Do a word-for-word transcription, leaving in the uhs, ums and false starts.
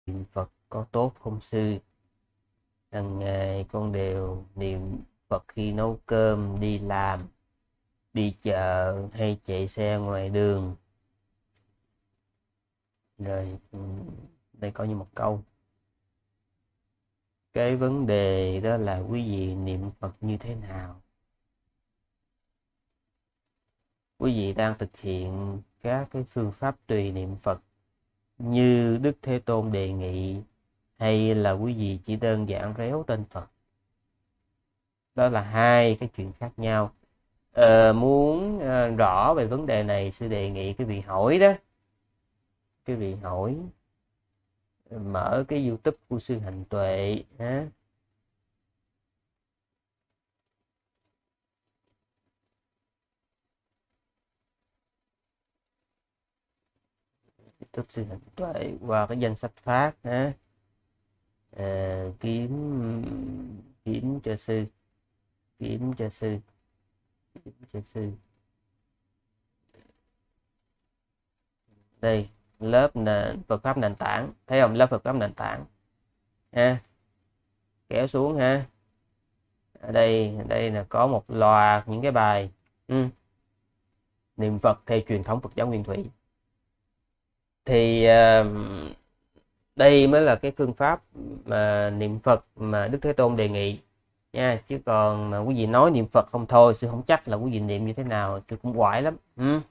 Niệm Phật có tốt không sư? Hàng ngày con đều niệm Phật khi nấu cơm, đi làm, đi chợ hay chạy xe ngoài đường. Rồi đây có như một câu. Cái vấn đề đó là quý vị niệm Phật như thế nào? Quý vị đang thực hiện các cái phương pháp tùy niệm Phật như Đức Thế Tôn đề nghị, hay là quý vị chỉ đơn giản réo tên Phật? Đó là hai cái chuyện khác nhau. Ờ, muốn ờ, rõ về vấn đề này, sư đề nghị quý vị hỏi đó. Quý vị hỏi, mở cái YouTube của sư Hạnh Tuệ ha. YouTube sư Hạnh Tuệ qua cái danh sách phát ha. Ờ, kiếm kiếm cho sư, kiếm cho sư, kiếm cho sư. Đây, lớp nền Phật pháp nền tảng, thấy không? Lớp Phật pháp nền tảng ha, kéo xuống ha. Ở đây đây là có một loạt những cái bài ừ. niệm Phật theo truyền thống Phật giáo Nguyên Thủy. Thì uh, đây mới là cái phương pháp mà niệm Phật mà Đức Thế Tôn đề nghị nha. Chứ còn mà quý vị nói niệm Phật không thôi, sư không chắc là quý vị niệm như thế nào, tôi cũng quải lắm. Ừ.